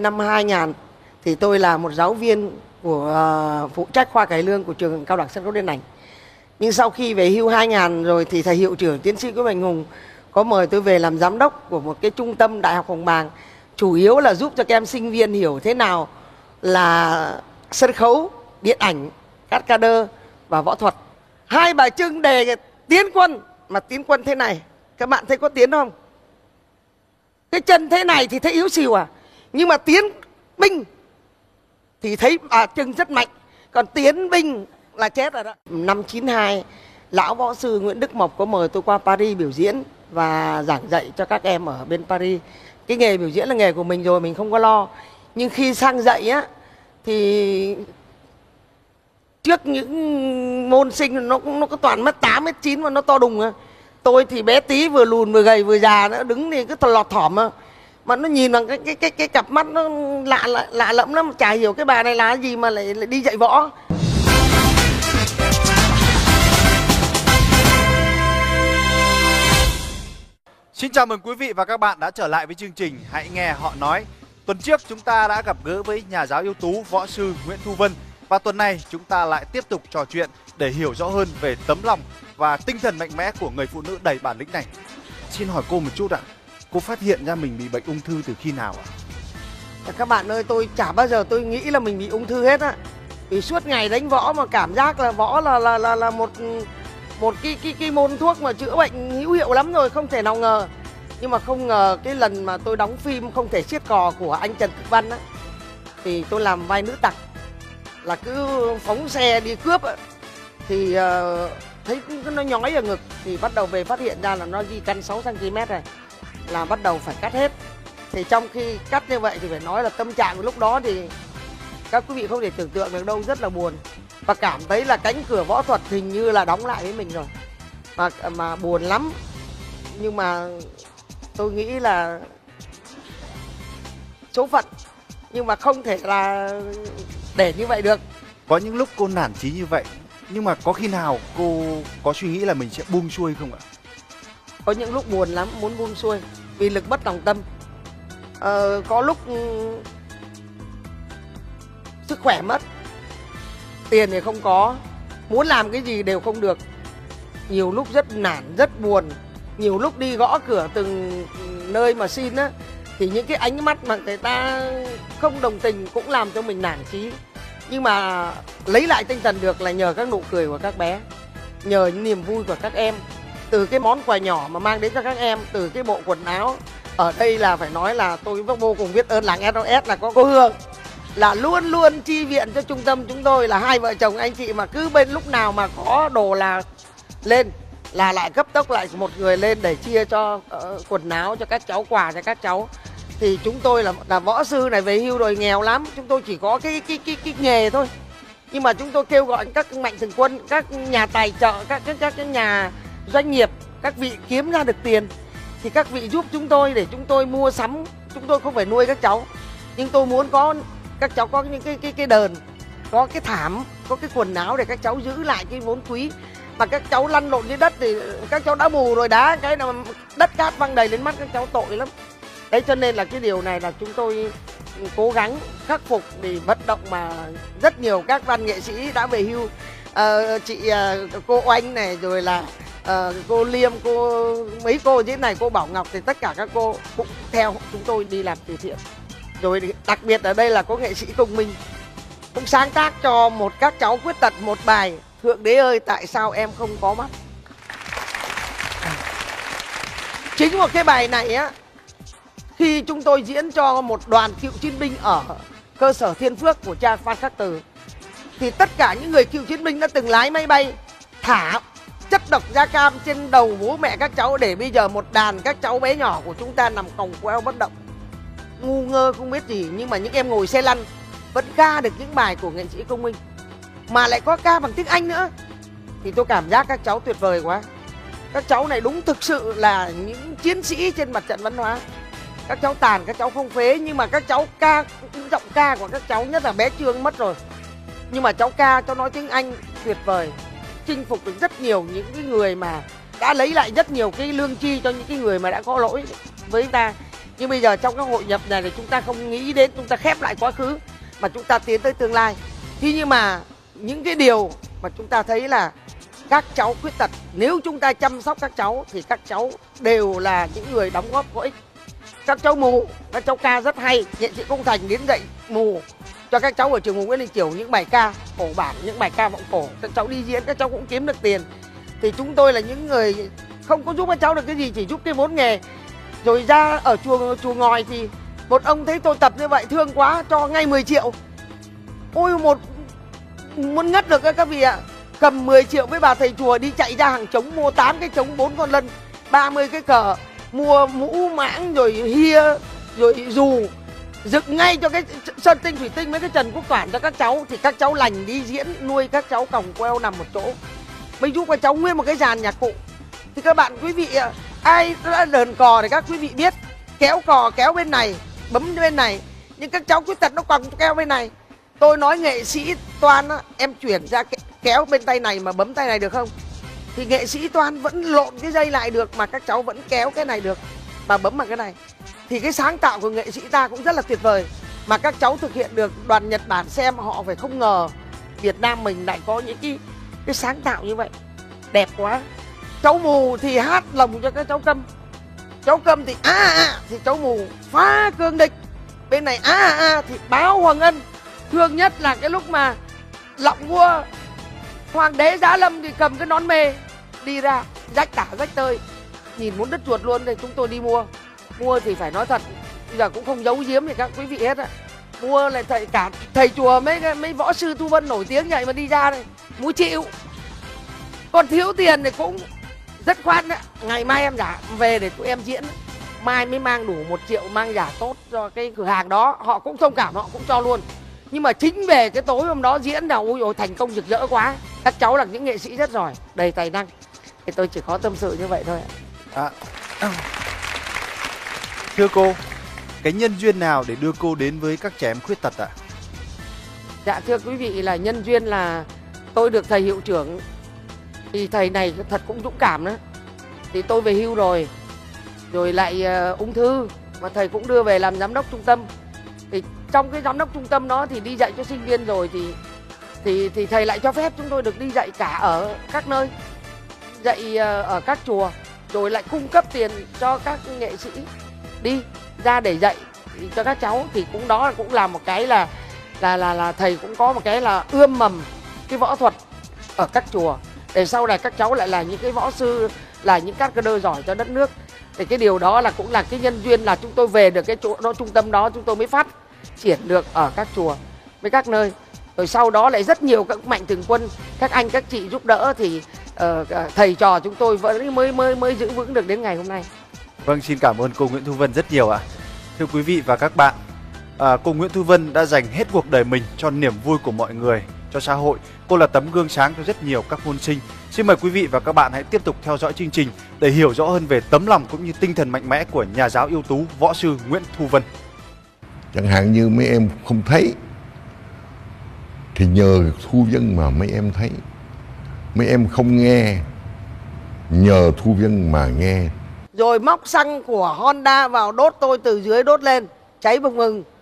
năm 2000 thì tôi là một giáo viên của phụ trách khoa cải lương của trường Cao đẳng Sân khấu Điện ảnh. Nhưng sau khi về hưu 2000 rồi thì thầy hiệu trưởng tiến sĩ Nguyễn Mạnh Hùng có mời tôi về làm giám đốc của một cái trung tâm Đại học Hồng Bàng, chủ yếu là giúp cho các em sinh viên hiểu thế nào là sân khấu, điện ảnh, cascader và võ thuật. Hai bà Trưng đề tiến quân, mà tiến quân thế này, các bạn thấy có tiến không? Cái chân thế này thì thấy yếu xìu à, nhưng mà tiến binh thì thấy bà Trưng rất mạnh, còn tiến binh là chết rồi đó. Năm 92, lão võ sư Nguyễn Đức Mộc có mời tôi qua Paris biểu diễn và giảng dạy cho các em ở bên Paris. Cái nghề biểu diễn là nghề của mình rồi, mình không có lo. Nhưng khi sang dạy á thì trước những môn sinh nó có toàn mất 8m9 mà nó to đùng á. Tôi thì bé tí, vừa lùn vừa gầy vừa già, nó đứng thì cứ lọt thỏm mà nó nhìn bằng cái cặp mắt nó lạ lẫm lắm, chả hiểu cái bà này là gì mà lại đi dạy võ. Xin chào mừng quý vị và các bạn đã trở lại với chương trình Hãy Nghe Họ Nói. Tuần trước chúng ta đã gặp gỡ với nhà giáo ưu tú võ sư Nguyễn Thu Vân. Và tuần này chúng ta lại tiếp tục trò chuyện để hiểu rõ hơn về tấm lòng và tinh thần mạnh mẽ của người phụ nữ đầy bản lĩnh này. Xin hỏi cô một chút ạ, cô phát hiện ra mình bị bệnh ung thư từ khi nào ạ? Các bạn ơi, tôi chả bao giờ tôi nghĩ là mình bị ung thư hết á. Vì suốt ngày đánh võ mà cảm giác là võ là một cái môn thuốc mà chữa bệnh hữu hiệu lắm rồi, không thể nào ngờ. Nhưng mà không ngờ cái lần mà tôi đóng phim Không Thể Siết Cò của anh Trần Thực Văn á, thì tôi làm vai nữ tặc, là cứ phóng xe đi cướp á, thì thấy nó nhói ở ngực, thì bắt đầu về phát hiện ra là nó di căn 6 cm rồi, là bắt đầu phải cắt hết. Thì trong khi cắt như vậy thì phải nói là tâm trạng của lúc đó thì các quý vị không thể tưởng tượng được đâu, rất là buồn. Và cảm thấy là cánh cửa võ thuật hình như là đóng lại với mình rồi, mà buồn lắm. Nhưng mà tôi nghĩ là số phận, nhưng mà không thể là để như vậy được. Có những lúc cô nản chí như vậy, nhưng mà có khi nào cô có suy nghĩ là mình sẽ buông xuôi không ạ? Có những lúc buồn lắm, muốn buông xuôi vì lực bất tòng tâm. Có lúc sức khỏe mất, tiền thì không có, muốn làm cái gì đều không được. Nhiều lúc rất nản, rất buồn. Nhiều lúc đi gõ cửa từng nơi mà xin á, thì những cái ánh mắt mà người ta không đồng tình cũng làm cho mình nản chí. Nhưng mà lấy lại tinh thần được là nhờ các nụ cười của các bé, nhờ những niềm vui của các em, từ cái món quà nhỏ mà mang đến cho các em, từ cái bộ quần áo. Ở đây là phải nói là tôi vô cùng biết ơn làng SOS là có cô Hương, là luôn luôn chi viện cho trung tâm chúng tôi, là hai vợ chồng anh chị mà cứ bên lúc nào mà có đồ là lên, là lại cấp tốc lại một người lên để chia cho quần áo cho các cháu, quà cho các cháu. Thì chúng tôi là võ sư này, về hưu rồi, nghèo lắm, chúng tôi chỉ có cái nghề thôi. Nhưng mà chúng tôi kêu gọi các mạnh thường quân, các nhà tài trợ, các nhà doanh nghiệp, các vị kiếm ra được tiền thì các vị giúp chúng tôi để chúng tôi mua sắm. Chúng tôi không phải nuôi các cháu, nhưng tôi muốn có các cháu có những cái đờn, có cái thảm, có cái quần áo để các cháu giữ lại cái vốn quý. Mà các cháu lăn lộn dưới đất thì các cháu đã mù rồi, đá cái nào đất cát văng đầy lên mắt các cháu tội lắm. Đấy, cho nên là cái điều này là chúng tôi cố gắng khắc phục để vận động, mà rất nhiều các văn nghệ sĩ đã về hưu. Cô Oanh này, rồi là cô Liêm, mấy cô dưới này, cô Bảo Ngọc, thì tất cả các cô cũng theo chúng tôi đi làm từ thiện. Rồi đặc biệt ở đây là có nghệ sĩ Công Minh cũng sáng tác cho các cháu khuyết tật một bài Thượng Đế ơi tại sao em không có mắt. Chính một cái bài này á, khi chúng tôi diễn cho một đoàn cựu chiến binh ở cơ sở Thiên Phước của cha Phan Khắc Từ, thì tất cả những người cựu chiến binh đã từng lái máy bay thả chất độc da cam trên đầu bố mẹ các cháu, để bây giờ một đàn các cháu bé nhỏ của chúng ta nằm còng queo bất động, ngu ngơ không biết gì. Nhưng mà những em ngồi xe lăn vẫn ca được những bài của nghệ sĩ Công Minh, mà lại có ca bằng tiếng Anh nữa, thì tôi cảm giác các cháu tuyệt vời quá. Các cháu này đúng thực sự là những chiến sĩ trên mặt trận văn hóa. Các cháu tàn, các cháu không phế, nhưng mà các cháu ca, giọng ca của các cháu, nhất là bé Trương mất rồi, nhưng mà cháu ca, cháu nói tiếng Anh tuyệt vời, chinh phục được rất nhiều những cái người mà đã lấy lại rất nhiều cái lương chi cho những cái người mà đã có lỗi với ta. Nhưng bây giờ trong cái hội nhập này thì chúng ta không nghĩ đến, chúng ta khép lại quá khứ mà chúng ta tiến tới tương lai. Thế nhưng mà những cái điều mà chúng ta thấy là các cháu khuyết tật, nếu chúng ta chăm sóc các cháu thì các cháu đều là những người đóng góp có ích. Các cháu mù, các cháu ca rất hay, nghệ sĩ Công Thành đến dạy mù cho các cháu ở trường Nguyễn Đình Chiểu những bài ca cổ bản, những bài ca vọng cổ. Các cháu đi diễn, các cháu cũng kiếm được tiền. Thì chúng tôi là những người không có giúp các cháu được cái gì, chỉ giúp cái vốn nghề. Rồi ra ở chùa Ngòi thì một ông thấy tôi tập như vậy thương quá, cho ngay 10 triệu. Ôi muốn ngất được các vị ạ. Cầm 10 triệu với bà thầy chùa đi chạy ra hàng trống, mua 8 cái trống, 4 con lân, 30 cái cờ, mua mũ mãng rồi hia rồi dù, dựng ngay cho cái Sơn Tinh Thủy Tinh với cái Trần Quốc Toản cho các cháu. Thì các cháu lành đi diễn, nuôi các cháu còng queo nằm một chỗ, mới giúp các cháu nguyên một cái dàn nhạc cụ. Thì các bạn quý vị ai đã đờn cò thì các quý vị biết, kéo cò kéo bên này, bấm bên này, nhưng các cháu khuyết tật nó còn kéo bên này. Tôi nói nghệ sĩ Toan á, em chuyển ra kéo bên tay này mà bấm tay này được không? Thì nghệ sĩ Toan vẫn lộn cái dây lại được mà các cháu vẫn kéo cái này được mà bấm bằng cái này. Thì cái sáng tạo của nghệ sĩ ta cũng rất là tuyệt vời, mà các cháu thực hiện được. Đoàn Nhật Bản xem họ phải không ngờ Việt Nam mình lại có những cái sáng tạo như vậy, đẹp quá. Cháu mù thì hát lồng cho các cháu câm, cháu câm thì thì cháu mù phá cương địch, bên này thì báo Hoàng Ân. Thương nhất là cái lúc mà lọng vua Hoàng đế Giá Lâm thì cầm cái nón mê đi ra rách tả rách tơi, nhìn muốn đứt ruột luôn. Thì chúng tôi đi mua thì phải nói thật, bây giờ cũng không giấu giếm thì các quý vị hết á. Mua lại cả thầy chùa mấy võ sư tu vân nổi tiếng vậy mà đi ra đây mua chịu. Còn thiếu tiền thì cũng rất khoát đấy. Ngày mai em giả về để tụi em diễn, mai mới mang đủ 1 triệu mang giả tốt cho cái cửa hàng đó. Họ cũng thông cảm, họ cũng cho luôn. Nhưng mà chính về cái tối hôm đó diễn là ôi thành công rực rỡ quá. Các cháu là những nghệ sĩ rất giỏi, đầy tài năng. Thì tôi chỉ có tâm sự như vậy thôi ạ. Thưa cô, cái nhân duyên nào để đưa cô đến với các trẻ em khuyết tật ạ? Dạ thưa quý vị, là nhân duyên là tôi được thầy hiệu trưởng. Thì thầy này thật cũng dũng cảm đó. Thì tôi về hưu rồi lại ung thư, mà thầy cũng đưa về làm giám đốc trung tâm. Thì trong cái giám đốc trung tâm đó thì đi dạy cho sinh viên rồi thì thầy lại cho phép chúng tôi được đi dạy cả ở các nơi, dạy ở các chùa, rồi lại cung cấp tiền cho các nghệ sĩ đi ra để dạy cho các cháu. Thì cũng đó cũng là một cái là thầy cũng có một cái là ươm mầm cái võ thuật ở các chùa, để sau này các cháu lại là những cái võ sư, là những các cơ đơ giỏi cho đất nước. Thì cái điều đó là cũng là cái nhân duyên là chúng tôi về được cái chỗ đó, trung tâm đó chúng tôi mới phát triển được ở các chùa với các nơi. Rồi sau đó lại rất nhiều các mạnh thường quân, các anh các chị giúp đỡ thì thầy trò chúng tôi vẫn mới giữ vững được đến ngày hôm nay. Vâng, xin cảm ơn cô Nguyễn Thu Vân rất nhiều ạ. Thưa quý vị và các bạn, cô Nguyễn Thu Vân đã dành hết cuộc đời mình cho niềm vui của mọi người, cho xã hội. Cô là tấm gương sáng cho rất nhiều các môn sinh. Xin mời quý vị và các bạn hãy tiếp tục theo dõi chương trình để hiểu rõ hơn về tấm lòng cũng như tinh thần mạnh mẽ của nhà giáo ưu tú võ sư Nguyễn Thu Vân. Chẳng hạn như mấy em không thấy thì nhờ Thu Vân mà mấy em thấy. Mấy em không nghe, nhờ Thu Vân mà nghe. Rồi móc xăng của Honda vào đốt tôi từ dưới đốt lên, cháy bùng ngừng.